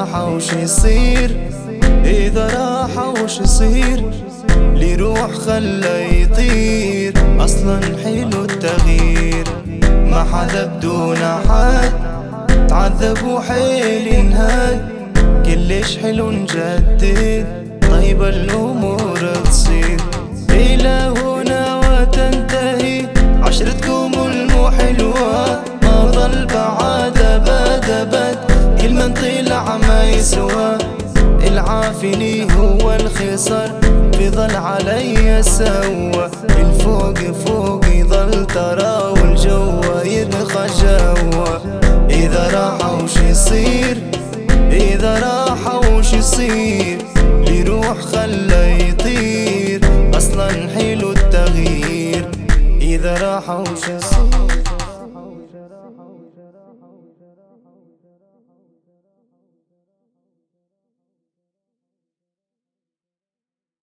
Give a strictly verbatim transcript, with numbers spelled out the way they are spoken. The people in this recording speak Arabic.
راح وش يصير، إذا راح وش يصير، لي روح خلى يطير، أصلا حلو التغيير، ما حدا بدون حد، تعذب وحيل ينهد، كلش حلو نجدد، طيب الأمور تصير، إلى هنا وتنتهي عشرتكم المحلوة، ما ضل بعد أبد أبد، كل من طلع ما يسوى، العافي لي هو الخسر، بيضل علي سوا، الفوق فوق يضل ترى، والجوا يبقى جوا، إذا راح وش يصير، إذا راح وش يصير، لي روح خلى يطير، أصلا حلو التغيير، إذا راح وش يصير.